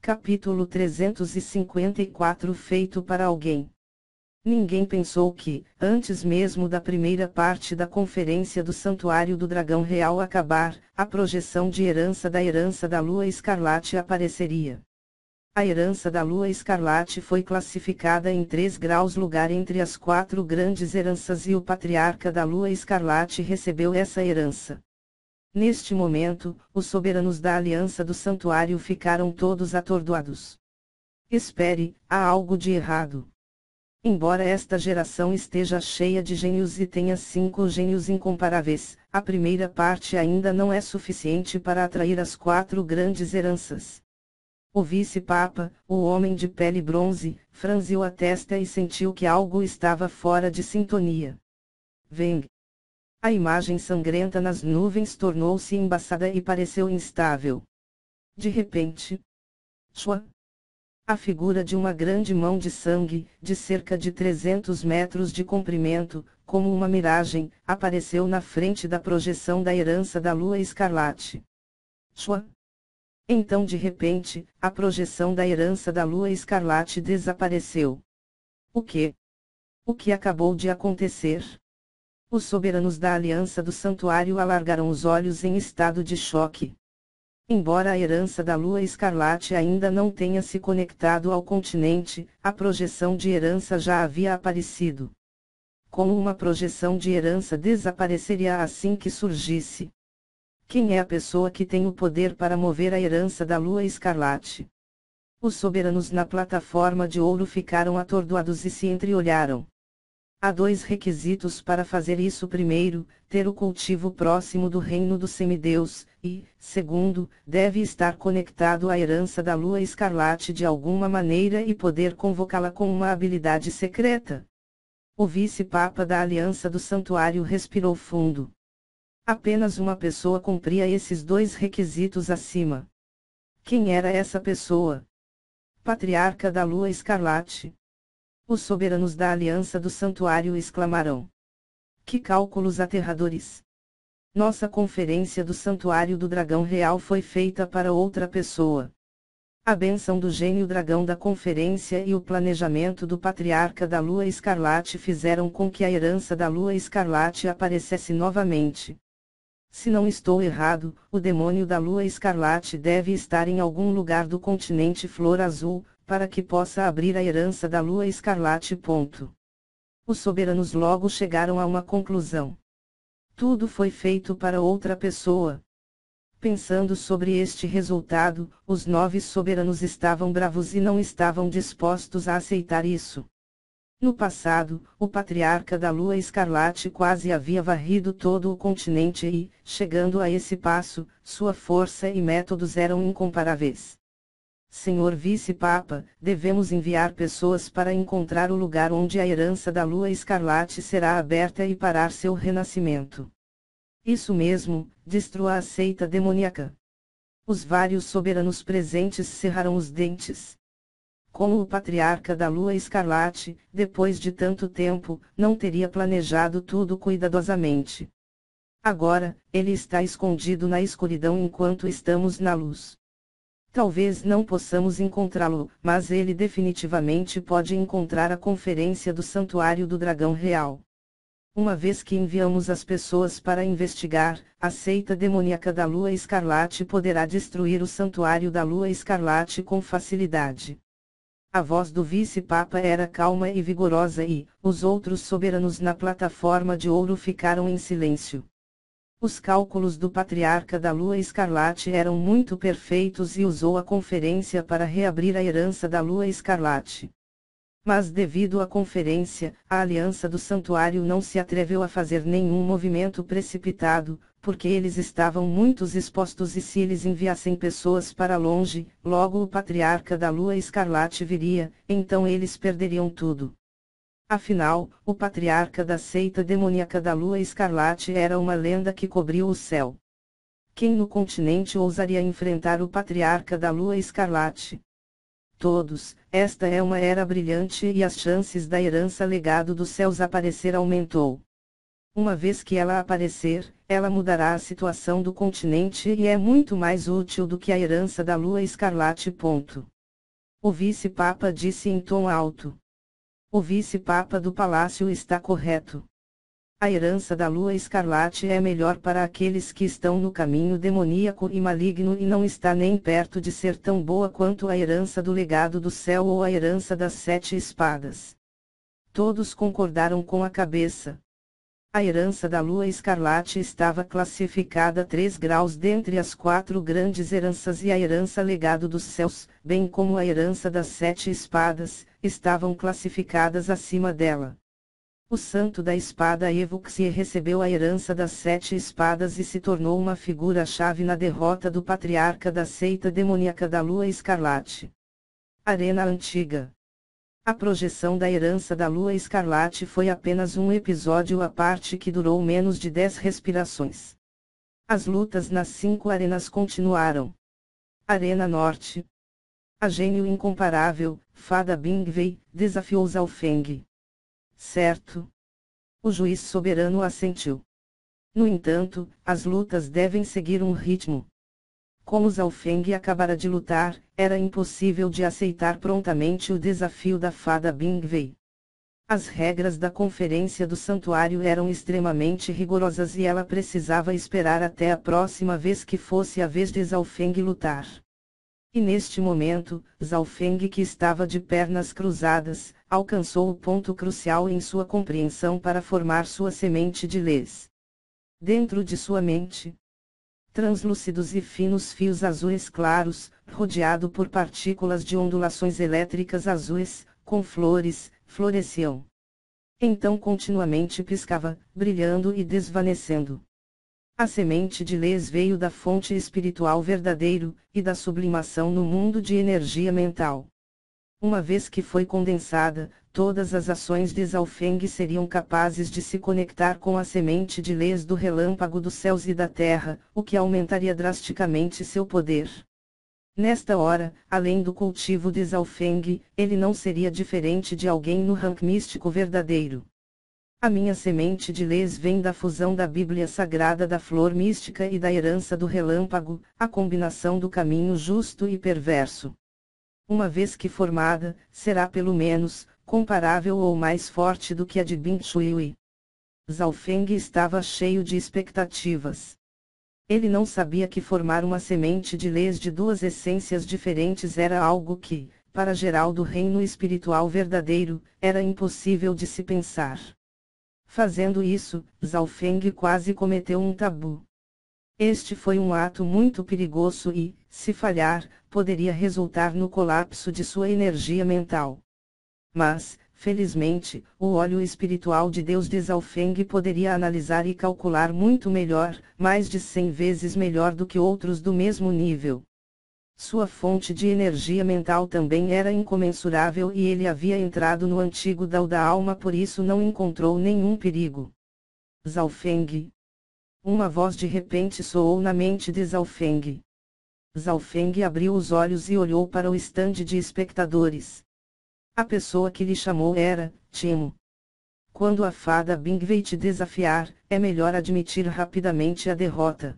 Capítulo 354 Feito para alguém. Ninguém pensou que, antes mesmo da primeira parte da conferência do Santuário do Dragão Real acabar, a projeção de herança da Lua Escarlate apareceria. A herança da Lua Escarlate foi classificada em 3 graus, lugar entre as 4 grandes heranças, e o Patriarca da Lua Escarlate recebeu essa herança. Neste momento, os soberanos da Aliança do Santuário ficaram todos atordoados. Espere, há algo de errado. Embora esta geração esteja cheia de gênios e tenha 5 gênios incomparáveis, a primeira parte ainda não é suficiente para atrair as 4 grandes heranças. O vice-papa, o homem de pele bronze, franziu a testa e sentiu que algo estava fora de sintonia. Veng. A imagem sangrenta nas nuvens tornou-se embaçada e pareceu instável. De repente, Shua, a figura de uma grande mão de sangue, de cerca de 300 metros de comprimento, como uma miragem, apareceu na frente da projeção da herança da Lua Escarlate. Shua. Então de repente, a projeção da herança da Lua Escarlate desapareceu. O que? O que acabou de acontecer? Os soberanos da Aliança do Santuário alargaram os olhos em estado de choque. Embora a herança da Lua Escarlate ainda não tenha se conectado ao continente, a projeção de herança já havia aparecido. Como uma projeção de herança desapareceria assim que surgisse? Quem é a pessoa que tem o poder para mover a herança da Lua Escarlate? Os soberanos na plataforma de ouro ficaram atordoados e se entreolharam. Há 2 requisitos para fazer isso: primeiro, ter o cultivo próximo do reino do semideus, e, segundo, deve estar conectado à herança da Lua Escarlate de alguma maneira e poder convocá-la com uma habilidade secreta. O vice-papa da Aliança do Santuário respirou fundo. Apenas uma pessoa cumpria esses 2 requisitos acima. Quem era essa pessoa? Patriarca da Lua Escarlate. Os soberanos da Aliança do Santuário exclamaram. Que cálculos aterradores! Nossa conferência do Santuário do Dragão Real foi feita para outra pessoa. A bênção do gênio dragão da conferência e o planejamento do Patriarca da Lua Escarlate fizeram com que a herança da Lua Escarlate aparecesse novamente. Se não estou errado, o demônio da Lua Escarlate deve estar em algum lugar do continente Flor Azul, para que possa abrir a herança da Lua Escarlate. Os soberanos logo chegaram a uma conclusão. Tudo foi feito para outra pessoa. Pensando sobre este resultado, os 9 soberanos estavam bravos e não estavam dispostos a aceitar isso. No passado, o Patriarca da Lua Escarlate quase havia varrido todo o continente e, chegando a esse passo, sua força e métodos eram incomparáveis. Senhor Vice-Papa, devemos enviar pessoas para encontrar o lugar onde a herança da Lua Escarlate será aberta e parar seu renascimento. Isso mesmo, destrua a seita demoníaca. Os vários soberanos presentes cerraram os dentes. Como o Patriarca da Lua Escarlate, depois de tanto tempo, não teria planejado tudo cuidadosamente. Agora, ele está escondido na escuridão enquanto estamos na luz. Talvez não possamos encontrá-lo, mas ele definitivamente pode encontrar a conferência do Santuário do Dragão Real. Uma vez que enviamos as pessoas para investigar, a seita demoníaca da Lua Escarlate poderá destruir o Santuário da Lua Escarlate com facilidade. A voz do vice-papa era calma e vigorosa e, os outros soberanos na plataforma de ouro ficaram em silêncio. Os cálculos do Patriarca da Lua Escarlate eram muito perfeitos e usou a conferência para reabrir a herança da Lua Escarlate. Mas devido à conferência, a Aliança do Santuário não se atreveu a fazer nenhum movimento precipitado, porque eles estavam muito expostos e se eles enviassem pessoas para longe, logo o Patriarca da Lua Escarlate viria, então eles perderiam tudo. Afinal, o Patriarca da seita demoníaca da Lua Escarlate era uma lenda que cobriu o céu. Quem no continente ousaria enfrentar o Patriarca da Lua Escarlate? Todos, esta é uma era brilhante e as chances da herança legado dos céus aparecer aumentou. Uma vez que ela aparecer, ela mudará a situação do continente e é muito mais útil do que a herança da Lua Escarlate. O vice-papa disse em tom alto. O vice-papa do palácio está correto. A herança da lua escarlate é melhor para aqueles que estão no caminho demoníaco e maligno e não está nem perto de ser tão boa quanto a herança do legado do céu ou a herança das 7 espadas. Todos concordaram com a cabeça. A herança da lua escarlate estava classificada 3 graus dentre as 4 grandes heranças e a herança legado dos céus, bem como a herança das 7 espadas, estavam classificadas acima dela. O santo da espada Evuxie recebeu a herança das 7 espadas e se tornou uma figura-chave na derrota do patriarca da seita demoníaca da lua escarlate. Arena Antiga. A projeção da herança da lua escarlate foi apenas um episódio à parte que durou menos de 10 respirações. As lutas nas 5 arenas continuaram. Arena Norte. A gênio incomparável, Fada Bingvei, desafiou Zhaofeng. Certo. O juiz soberano assentiu. No entanto, as lutas devem seguir um ritmo. Como Zhaofeng acabara de lutar, era impossível de aceitar prontamente o desafio da Fada Bingvei. As regras da conferência do santuário eram extremamente rigorosas e ela precisava esperar até a próxima vez que fosse a vez de Zhaofeng lutar. E neste momento, Zhaofeng, que estava de pernas cruzadas, alcançou o ponto crucial em sua compreensão para formar sua semente de lês. Dentro de sua mente, translúcidos e finos fios azuis claros, rodeado por partículas de ondulações elétricas azuis, com flores, floresciam. Então continuamente piscava, brilhando e desvanecendo. A semente de lês veio da fonte espiritual verdadeiro, e da sublimação no mundo de energia mental. Uma vez que foi condensada, todas as ações de Zhaofeng seriam capazes de se conectar com a semente de lês do relâmpago dos céus e da terra, o que aumentaria drasticamente seu poder. Nesta hora, além do cultivo de Zhaofeng, ele não seria diferente de alguém no rank místico verdadeiro. A minha semente de lês vem da fusão da Bíblia Sagrada da flor mística e da herança do relâmpago, a combinação do caminho justo e perverso. Uma vez que formada, será pelo menos, comparável ou mais forte do que a de Bing Shui. Zhaofeng estava cheio de expectativas. Ele não sabia que formar uma semente de lês de 2 essências diferentes era algo que, para geral do reino espiritual verdadeiro, era impossível de se pensar. Fazendo isso, Zhaofeng quase cometeu um tabu. Este foi um ato muito perigoso e, se falhar, poderia resultar no colapso de sua energia mental. Mas, felizmente, o olho espiritual de Deus de Zhaofeng poderia analisar e calcular muito melhor, mais de 100 vezes melhor do que outros do mesmo nível. Sua fonte de energia mental também era incomensurável e ele havia entrado no antigo Dao da alma, por isso não encontrou nenhum perigo. Zhaofeng. Uma voz de repente soou na mente de Zhaofeng. Zhaofeng abriu os olhos e olhou para o estande de espectadores. A pessoa que lhe chamou era Timo. Quando a Fada Bingvei te desafiar, é melhor admitir rapidamente a derrota.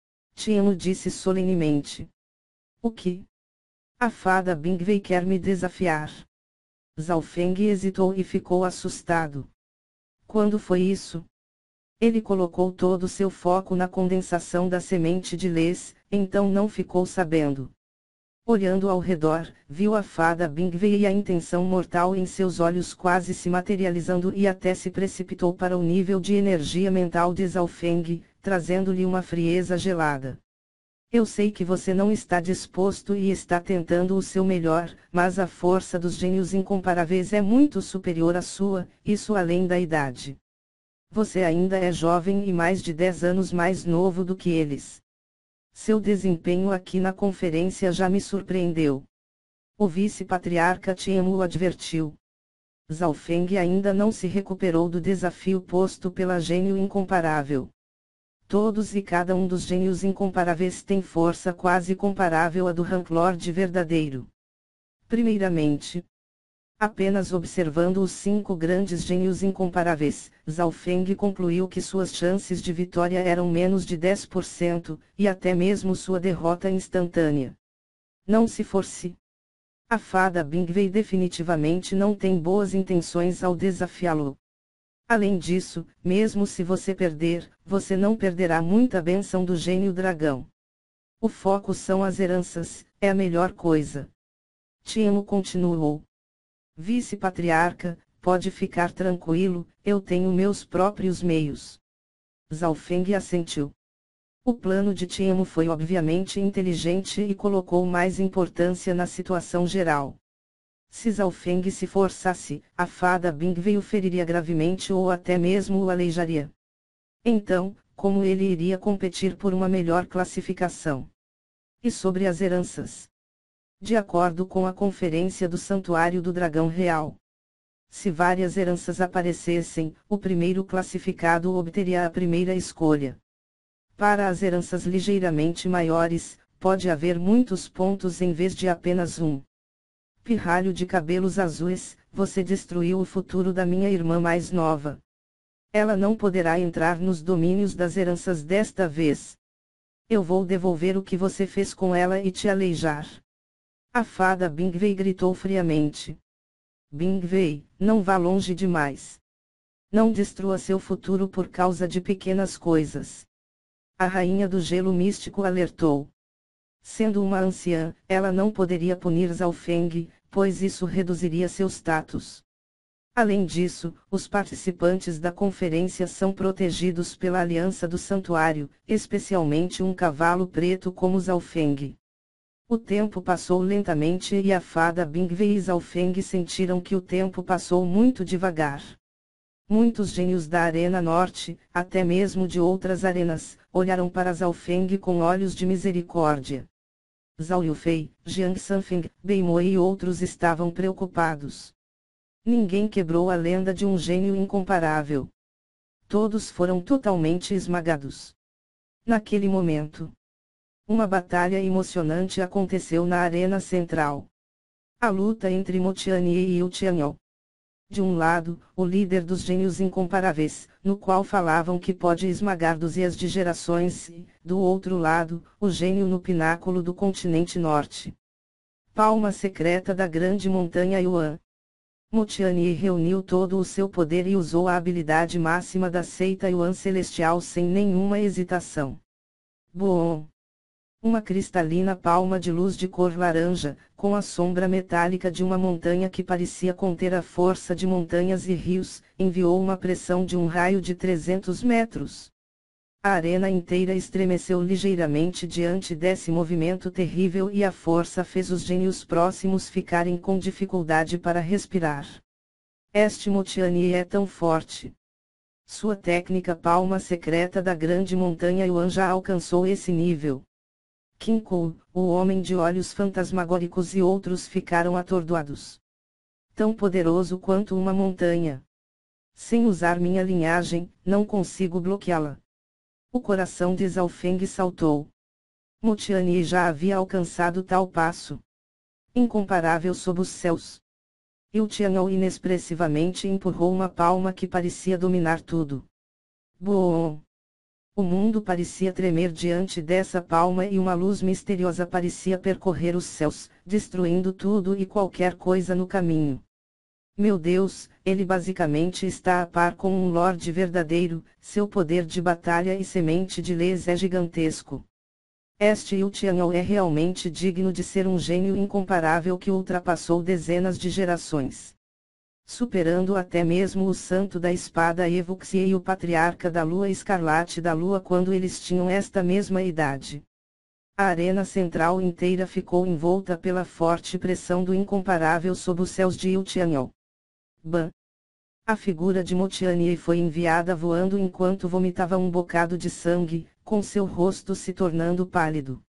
Timo disse solenemente. O que? A Fada Bingvei quer me desafiar. Zhaofeng hesitou e ficou assustado. Quando foi isso? Ele colocou todo seu foco na condensação da semente de lês, então não ficou sabendo. Olhando ao redor, viu a Fada Bingvei e a intenção mortal em seus olhos quase se materializando e até se precipitou para o nível de energia mental de Zhaofeng, trazendo-lhe uma frieza gelada. Eu sei que você não está disposto e está tentando o seu melhor, mas a força dos gênios incomparáveis é muito superior à sua, isso além da idade. Você ainda é jovem e mais de 10 anos mais novo do que eles. Seu desempenho aqui na conferência já me surpreendeu. O vice-patriarca Timo o advertiu. Zhaofeng ainda não se recuperou do desafio posto pela gênio incomparável. Todos e cada um dos gênios incomparáveis tem força quase comparável à do Rank Lord verdadeiro. Primeiramente, apenas observando os 5 grandes gênios incomparáveis, Zhaofeng concluiu que suas chances de vitória eram menos de 10%, e até mesmo sua derrota instantânea. Não se force. A fada Bingvei definitivamente não tem boas intenções ao desafiá-lo. Além disso, mesmo se você perder, você não perderá muita bênção do gênio dragão. O foco são as heranças, é a melhor coisa. Tiemo continuou. Vice-patriarca, pode ficar tranquilo, eu tenho meus próprios meios. Zhao Feng assentiu. O plano de Tiemo foi obviamente inteligente e colocou mais importância na situação geral. Se Zhao Feng se forçasse, a fada Bingvei o feriria gravemente ou até mesmo o aleijaria. Então, como ele iria competir por uma melhor classificação? E sobre as heranças? De acordo com a conferência do Santuário do Dragão Real, se várias heranças aparecessem, o primeiro classificado obteria a primeira escolha. Para as heranças ligeiramente maiores, pode haver muitos pontos em vez de apenas um. Pirralho de cabelos azuis, você destruiu o futuro da minha irmã mais nova. Ela não poderá entrar nos domínios das heranças desta vez. Eu vou devolver o que você fez com ela e te aleijar. A fada Bingvei gritou friamente. Bingvei, não vá longe demais. Não destrua seu futuro por causa de pequenas coisas. A rainha do gelo místico alertou. Sendo uma anciã, ela não poderia punir Zhao Feng, pois isso reduziria seu status. Além disso, os participantes da conferência são protegidos pela aliança do santuário, especialmente um cavalo preto como Zhao Feng. O tempo passou lentamente e a fada Bingvei e Zhao Feng sentiram que o tempo passou muito devagar. Muitos gênios da Arena Norte, até mesmo de outras arenas, olharam para Zhao Feng com olhos de misericórdia. Zhao Yufei, Jiang Sanfeng, Beimoi e outros estavam preocupados. Ninguém quebrou a lenda de um gênio incomparável. Todos foram totalmente esmagados. Naquele momento, uma batalha emocionante aconteceu na arena central. A luta entre Mo Tianyi e Yu Tianyao. De um lado, o líder dos gênios incomparáveis, no qual falavam que pode esmagar dúzias de gerações e, do outro lado, o gênio no pináculo do continente norte. Palma secreta da grande montanha Yuan. Mo Tianyi reuniu todo o seu poder e usou a habilidade máxima da seita Yuan Celestial sem nenhuma hesitação. Boom! Uma cristalina palma de luz de cor laranja, com a sombra metálica de uma montanha que parecia conter a força de montanhas e rios, enviou uma pressão de um raio de 300 metros. A arena inteira estremeceu ligeiramente diante desse movimento terrível e a força fez os gênios próximos ficarem com dificuldade para respirar. Este Mo Tianyi é tão forte. Sua técnica palma secreta da grande montanha Yuan já alcançou esse nível. Qin Ku, o homem de olhos fantasmagóricos e outros ficaram atordoados. Tão poderoso quanto uma montanha. Sem usar minha linhagem, não consigo bloqueá-la. O coração de Zhao Feng saltou. Mo Tianyi já havia alcançado tal passo. Incomparável sob os céus. Yu Tianyao inexpressivamente empurrou uma palma que parecia dominar tudo. Boom! O mundo parecia tremer diante dessa palma e uma luz misteriosa parecia percorrer os céus, destruindo tudo e qualquer coisa no caminho. Meu Deus, ele basicamente está a par com um Lorde verdadeiro, seu poder de batalha e semente de leis é gigantesco. Este Yu Tianyao é realmente digno de ser um gênio incomparável que ultrapassou dezenas de gerações. Superando até mesmo o Santo da Espada Evuxie e o Patriarca da Lua Escarlate da Lua quando eles tinham esta mesma idade. A arena central inteira ficou envolta pela forte pressão do incomparável sob os céus de Yu Tianyao. Ban! A figura de Mo Tianyi foi enviada voando enquanto vomitava um bocado de sangue, com seu rosto se tornando pálido.